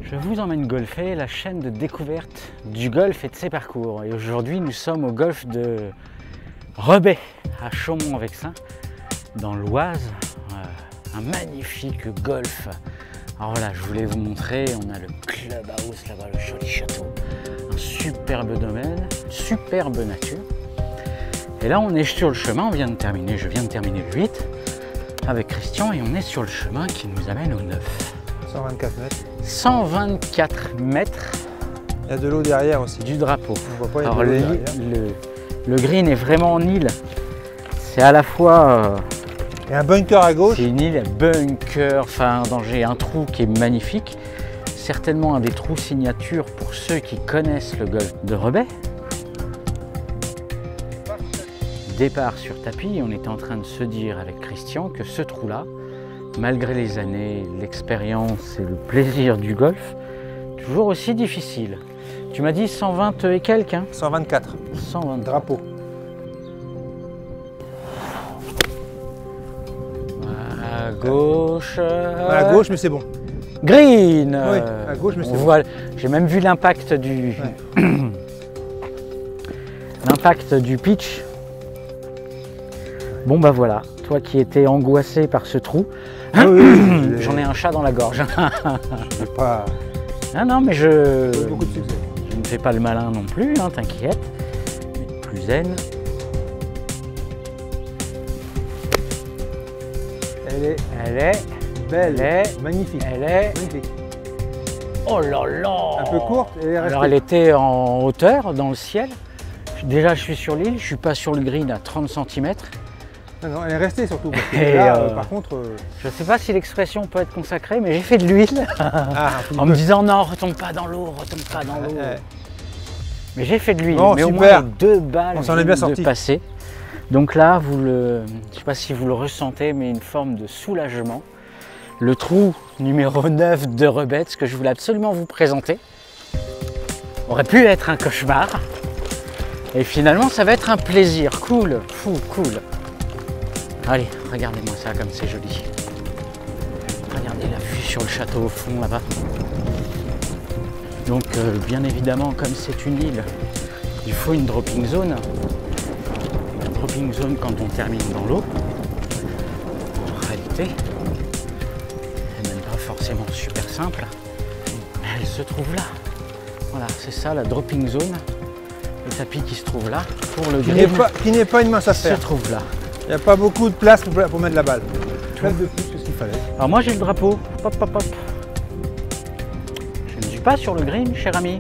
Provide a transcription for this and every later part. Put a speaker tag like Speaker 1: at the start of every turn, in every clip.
Speaker 1: Je vous emmène golfer, la chaîne de découverte du golf et de ses parcours. Et aujourd'hui, nous sommes au golf de Rebais, à Chaumont-en-Vexin, dans l'Oise. Un magnifique golf. Alors là, je voulais vous montrer, on a le clubhouse là-bas, le joli château. Un superbe domaine, superbe nature. Et là, on est sur le chemin, je viens de terminer le 8 avec Christian et on est sur le chemin qui nous amène au 9.
Speaker 2: 124 mètres.
Speaker 1: 124 mètres.
Speaker 2: Il y a de l'eau derrière aussi.
Speaker 1: Du drapeau.
Speaker 2: On voit pas, il y a
Speaker 1: alors
Speaker 2: de l'eau derrière.
Speaker 1: le green est vraiment en île. C'est à la fois...
Speaker 2: Il y a un bunker à gauche.
Speaker 1: C'est une île, bunker, enfin un danger, un trou qui est magnifique. Certainement un des trous signatures pour ceux qui connaissent le golfe de Rebais. Départ sur tapis, on était en train de se dire avec Christian que ce trou-là, malgré les années, l'expérience et le plaisir du golf, toujours aussi difficile. Tu m'as dit 120 et quelques, hein?
Speaker 2: 124.
Speaker 1: 120
Speaker 2: drapeau.
Speaker 1: À gauche.
Speaker 2: À gauche, mais c'est bon.
Speaker 1: Green.
Speaker 2: Oui, à gauche, mais c'est bon.
Speaker 1: Voilà. J'ai même vu l'impact du l'impact du pitch. Bon bah voilà, toi qui étais angoissé par ce trou,
Speaker 2: Ah oui,
Speaker 1: j'en ai un chat dans la gorge.
Speaker 2: Je n'ai pas
Speaker 1: Ah non mais je
Speaker 2: beaucoup de succès.
Speaker 1: ne fais pas le malin non plus, hein, t'inquiète. Plus zen. Elle est
Speaker 2: belle,
Speaker 1: elle est
Speaker 2: magnifique.
Speaker 1: Elle est
Speaker 2: Magnifique.
Speaker 1: oh là là.
Speaker 2: Un peu courte, elle est restée.
Speaker 1: Alors elle était en hauteur dans le ciel. Déjà je suis sur l'île, je suis pas sur le green à 30 cm.
Speaker 2: Non, non, elle est restée surtout. Parce que
Speaker 1: Et
Speaker 2: là, par contre.
Speaker 1: Je sais pas si l'expression peut être consacrée, mais j'ai fait de l'huile. En me
Speaker 2: peu.
Speaker 1: disant non, retombe pas dans l'eau, retombe pas dans l'eau. Mais j'ai fait de l'huile,
Speaker 2: Bon,
Speaker 1: mais au
Speaker 2: super.
Speaker 1: moins les 2 balles
Speaker 2: On s'en est bien sorti.
Speaker 1: de passer. Donc là, je sais pas si vous le ressentez, mais une forme de soulagement. Le trou numéro 9 de Rebais, ce que je voulais absolument vous présenter, aurait pu être un cauchemar. Et finalement, ça va être un plaisir. Cool, fou, cool. Allez, regardez-moi ça comme c'est joli. Regardez la vue sur le château au fond là-bas. Donc bien évidemment, comme c'est une île, il faut une dropping zone. La dropping zone quand on termine dans l'eau, en réalité, c'est même pas forcément super simple, mais elle se trouve là. Voilà, c'est ça la dropping zone. Le tapis qui se trouve là, pour le green,
Speaker 2: Qui n'est pas une mince affaire.
Speaker 1: se trouve là.
Speaker 2: Il n'y a pas beaucoup de place pour mettre la balle. Place de plus que ce qu'il fallait.
Speaker 1: Alors moi j'ai le drapeau, hop hop hop. Je ne suis pas sur le green, cher ami.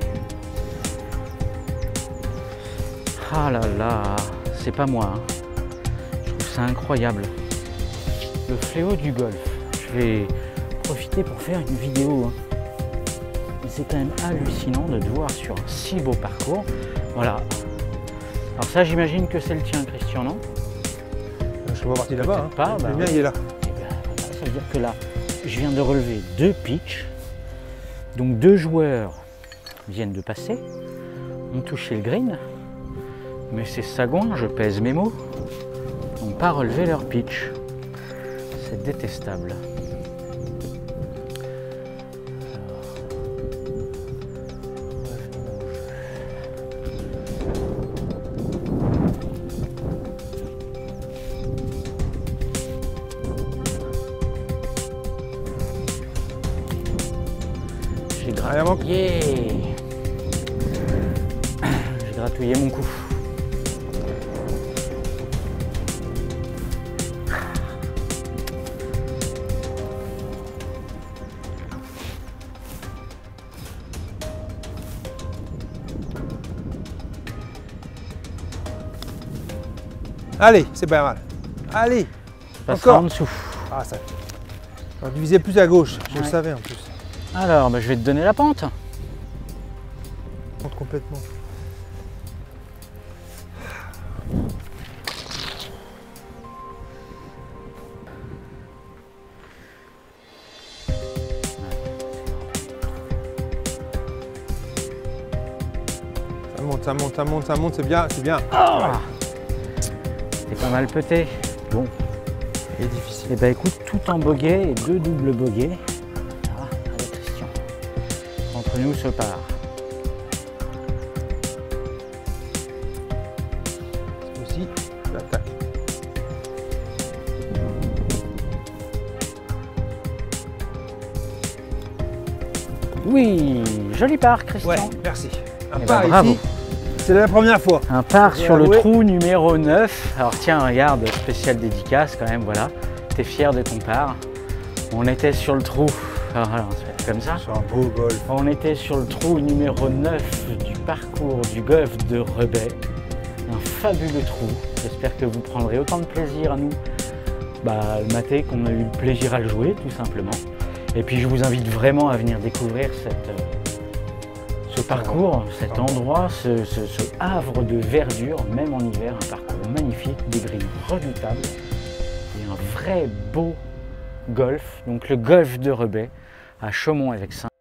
Speaker 1: Ah là là, c'est pas moi. Hein. Je trouve ça incroyable. Le fléau du golf. Je vais profiter pour faire une vidéo. Hein. Et c'est quand même hallucinant de te voir sur un si beau parcours. Voilà. Alors ça j'imagine que c'est le tien, Christian, non?
Speaker 2: Je suis pas parti là-bas. Hein.
Speaker 1: Pas, bah
Speaker 2: le mien,
Speaker 1: ouais.
Speaker 2: il est là.
Speaker 1: Et bien, voilà, ça veut dire que là, je viens de relever 2 pitchs. Donc 2 joueurs viennent de passer, ont touché le green, mais ces sagouins, je pèse mes mots, n'ont pas relevé leur pitch. C'est détestable. J'ai gratouillé. J'ai gratouillé mon cou.
Speaker 2: Allez, c'est pas mal. Allez.
Speaker 1: Passe
Speaker 2: Encore.
Speaker 1: en dessous.
Speaker 2: Ah, ça. Alors, tu visais plus à gauche. Je le
Speaker 1: Ouais.
Speaker 2: savais en plus.
Speaker 1: Alors, bah, je vais te donner la pente.
Speaker 2: Compte complètement. Ça monte, ça monte, ça monte, c'est bien, c'est bien.
Speaker 1: Ah, c'est pas mal pété. Bon,
Speaker 2: Et difficile.
Speaker 1: et ben écoute, tout en bogey et 2 doubles bogeys. Ah, avec Christian. entre nous se part.
Speaker 2: Aussi, l'attaque.
Speaker 1: Oui, joli part, Christian.
Speaker 2: Ouais, merci. Un
Speaker 1: Eh
Speaker 2: par
Speaker 1: ben, bravo.
Speaker 2: ici, c'est la première fois.
Speaker 1: Un part
Speaker 2: J'ai
Speaker 1: sur le
Speaker 2: avoué.
Speaker 1: trou numéro 9. Alors tiens, regarde, spécial dédicace quand même, voilà. T'es fier de ton part. On était sur le trou, alors voilà, on se fait comme ça.
Speaker 2: C'est un beau golf.
Speaker 1: On était sur le trou numéro 9 du parcours du golf de Rebais. Un fabuleux trou. J'espère que vous prendrez autant de plaisir à nous le mater qu'on a eu le plaisir à le jouer, tout simplement. Et puis je vous invite vraiment à venir découvrir ce parcours, cet endroit, ce havre de verdure, même en hiver, un parcours magnifique, des greens redoutables et un vrai beau golf, donc le golf de Rebais à Chaumont-avec-Saint.